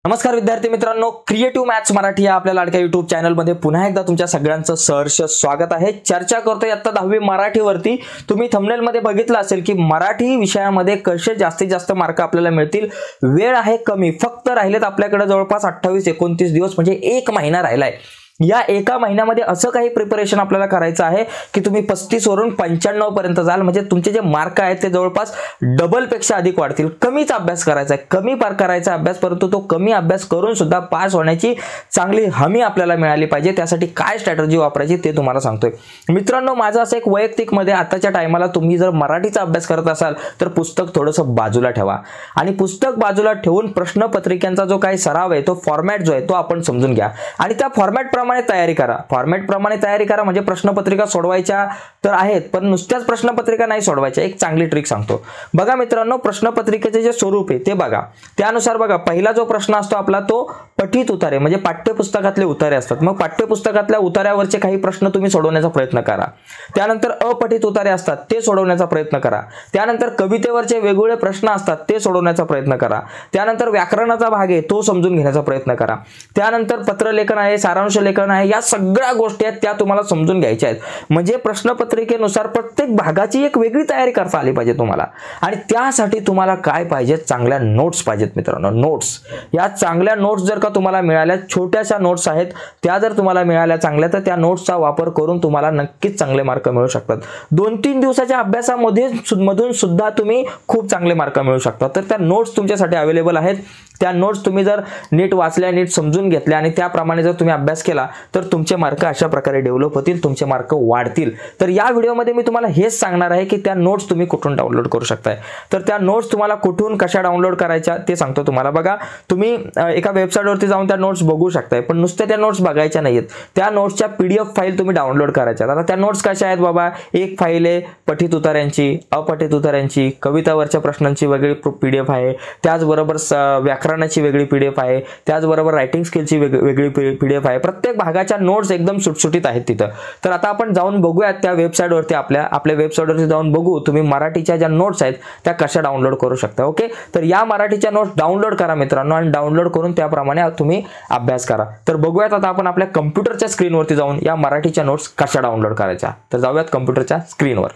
नमस्कार विद्यार्थी मित्रांनो, क्रिएटिव्ह मॅथ्स मराठी या आपल्या लाडक्या YouTube चॅनलमध्ये पुन्हा एकदा तुमच्या सगळ्यांचं सहर्ष स्वागत आहे। चर्चा करतोय आता 10वी मराठीवरती। तुम्ही थंबनेल मध्ये बघितलं असेल की मराठी विषयामध्ये कसे जास्तीत जास्त मार्क आपल्याला मिळतील। वेळ आहे कमी, फक्त राहिलेत आपल्याकडे जवळपास 28-29 दिवस, म्हणजे 1 महिना राहिलाय। या एका महिन्यामध्ये असं काही प्रिपरेशन आपल्याला करायचं आहे की तुम्ही 35 वरून 95 पर्यंत जाल, म्हणजे तुमचे जे मार्क आहेत ते जवळपास डबल पेक्षा अधिक वाढतील। कमीच अभ्यास करायचा आहे, कमी पार करायचा अभ्यास, परंतु तो कमी अभ्यास करून सुद्धा पास होण्याची चांगली हमी आपल्याला मिळाली पाहिजे। त्यासाठी काय स्ट्रॅटेजी वापरायची ते तुम्हाला सांगतोय। मित्रांनो, माझं असं एक वैयक्तिक मध्ये आताच्या टायमाला तुम्ही जर मराठीचा अभ्यास करत असाल तर पुस्तक थोडंसं बाजूला ठेवा आणि पुस्तक बाजूला ठेवून प्रश्नपत्रिकांचा जो काही सराव आहे, तो फॉर्मॅट जो आहे तो आपण समजून घ्या आणि त्या फॉर्मॅट तयारी करा। फॉर्मॅट प्रमाणे तयारी करा, म्हणजे प्रश्नपत्रिका सोडवायच्या तर आहेत पण नुसत्याच प्रश्नपत्रिका नाही सोडवायच्या। एक चांगली ट्रिक सांगतो बघा मित्रांनो, प्रश्नपत्रिकेचे जे स्वरूप आहे ते बघा। त्यानुसार बघा, पहिला जो प्रश्न असतो आपला तो पठित उतारे, म्हणजे पाठ्यपुस्तकातले उतारे असतात। मग पाठ्यपुस्तकातल्या उतार्यावरचे काही प्रश्न तुम्ही सोडवण्याचा प्रयत्न करा। त्यानंतर अपठित उतारे असतात ते सोडवण्याचा प्रयत्न करा। त्यानंतर कवितेवरचे वेगवेगळे प्रश्न असतात ते सोडवण्याचा प्रयत्न करा। त्यानंतर व्याकरणाचा भाग आहे तो समजून घेण्याचा प्रयत्न करा। त्यानंतर पत्रलेखन आहे, सारांश लेखन आहे, या सगळ्या गोष्टी आहेत त्या तुम्हाला समजून घ्यायच्या आहेत। म्हणजे प्रश्नपत्रिकेनुसार प्रत्येक भागाची एक वेगळी तयारी करता आली पाहिजे तुम्हाला। आणि त्यासाठी तुम्हाला काय पाहिजे, चांगल्या नोट्स पाहिजेत मित्रांनो। नोट्स, या चांगल्या नोट्स जर का तुम्हाला मिळाल्या, छोट्याशा नोट्स आहेत त्या जर तुम्हाला मिळाल्या चांगल्या, तर त्या नोट्सचा वापर करून तुम्हाला नक्कीच चांगले मार्क मिळू शकतात। 2-3 दिवसाच्या अभ्यासामध्ये मधून सुद्धा तुम्ही खूप चांगले मार्क मिळू शकतात। तर त्या नोट्स तुमच्यासाठी अवेलेबल आहेत। त्या नोट्स तुम्ही जर नीट वाचल्या, नीट समजून घेतल्या आणि त्याप्रमाणे जर तुम्ही अभ्यास केला तर तुमचे मार्क अशा प्रकारे डेव्हलप होतील, तुमचे मार्क वाढतील। तर या व्हिडिओमध्ये मी तुम्हाला हेच सांगणार आहे की त्या नोट्स तुम्ही कुठून डाउनलोड करू शकताय। तर त्या नोट्स तुम्हाला कुठून कशा डाउनलोड करायच्या ते सांगतो तुम्हाला। बघा, तुम्ही एका वेबसाईटवरती जाऊन त्या नोट्स बघू शकताय, पण नुसत्या त्या नोट्स बघायच्या नाहीयेत, त्या नोट्सच्या PDF फाईल तुम्ही डाउनलोड करायच्या। आता त्या नोट्स कशा आहेत बाबा, एक फाईल आहे पठित उतार्यांची, अपठित उतार्यांची, कवितावरच्या प्रश्नांची वेगळी PDF आहे, त्याचबरोबर व्याकरणाची वेगळी PDF आहे, त्याचबरोबर रायटिंग स्किलची वेगळी PDF आहे। प्रत्येक भागाच्या नोट्स एकदम सुटसुटीत आहेत तिथं। तर आता आपण जाऊन बघूयात त्या वेबसाईटवरती, आपल्या वेबसाईटवरती जाऊन बघू तुम्ही मराठीच्या ज्या नोट्स आहेत त्या कशा डाउनलोड करू शकता। ओके, तर या मराठीच्या नोट्स डाउनलोड करा मित्रांनो आणि डाउनलोड करून त्याप्रमाणे तुम्ही अभ्यास करा। तर बघूयात आता आपण आपल्या कम्प्युटरच्या स्क्रीनवरती जाऊन या मराठीच्या नोट्स कशा डाउनलोड करायच्या। तर जाऊयात कम्प्युटरच्या स्क्रीनवर।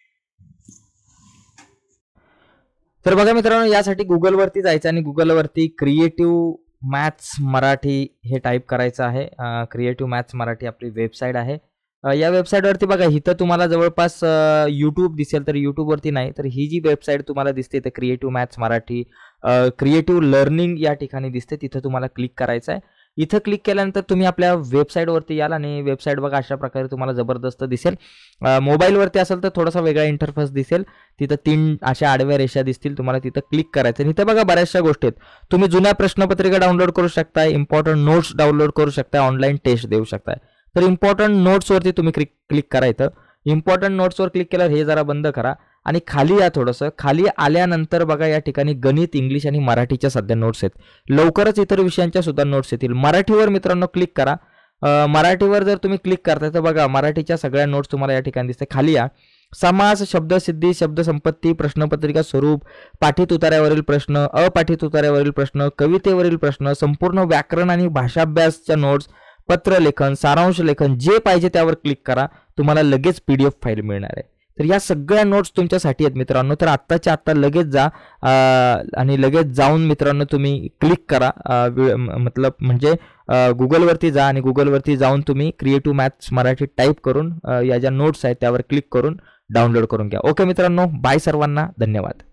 तर बघा मित्रांनो, यासाठी गुगलवरती जायचं आणि गुगलवरती क्रिएटिव्ह मॅथ्स मराठी हे टाईप करायचं आहे। क्रिएटिव्ह मॅथ्स मराठी आपली वेबसाईट आहे। या वेबसाईटवरती बघा, इथं तुम्हाला जवळपास यूट्यूब दिसेल, तर यूट्यूबवरती नाही, तर ही जी वेबसाईट तुम्हाला दिसते तर creative maths Marathi creative learning या ठिकाणी दिसते, तिथं तुम्हाला क्लिक करायचं आहे। इथं क्लिक केल्यानंतर तुम्ही आपल्या वेबसाईटवरती याल आणि वेबसाईट बघा अशा प्रकारे तुम्हाला जबरदस्त दिसेल। मोबाईलवरती असेल तर थोडासा वेगळा इंटरफेस दिसेल, तिथं 3 अशा आडव्या रेषा दिसतील, तुम्हाला तिथं क्लिक करायचं आणि इथं बघा बऱ्याचशा गोष्टी आहेत। तुम्ही जुन्या प्रश्नपत्रिका डाउनलोड करू शकताय, इम्पॉर्टंट नोट्स डाउनलोड करू शकताय, ऑनलाईन टेस्ट देऊ शकताय। तर इम्पॉर्टंट नोट्सवरती तुम्ही क्लिक करायचं। इम्पॉर्टंट नोट्सवर क्लिक केल्यावर हे जरा बंद करा आणि खाली या, थोडंसं खाली आल्यानंतर बघा या ठिकाणी गणित, इंग्लिश आणि मराठीच्या सध्या नोट्स आहेत। लवकरच इतर विषयांच्या सुद्धा नोट्स येतील। मराठीवर मित्रांनो क्लिक करा। मराठीवर जर तुम्ही क्लिक करताय तर बघा मराठीच्या सगळ्या नोट्स तुम्हाला या ठिकाणी दिसते। खाली या, समास, शब्दसिद्धी, शब्दसंपत्ती, प्रश्नपत्रिका स्वरूप, पाठित उतार्यावरील प्रश्न, अपठित उतार्यावरील प्रश्न, कवितेवरील प्रश्न, संपूर्ण व्याकरण आणि भाषाभ्यासच्या नोट्स, पत्रलेखन, सारांश लेखन, जे पाहिजे त्यावर क्लिक करा, तुम्हाला लगेच PDF फाईल मिळणार आहे। तर या सगळ्या नोट्स तुमच्यासाठी आहेत मित्रांनो। तर आत्ताच्या आत्ता लगेच जा आणि लगेच जाऊन मित्रांनो तुम्ही क्लिक करा, म्हणजे गुगलवरती जा आणि गुगलवरती जाऊन तुम्ही क्रिएटिव्ह मॅथ्स मराठी टाईप करून या ज्या नोट्स आहेत त्यावर क्लिक करून डाउनलोड करून घ्या। ओके मित्रांनो, बाय सर्वांना, धन्यवाद।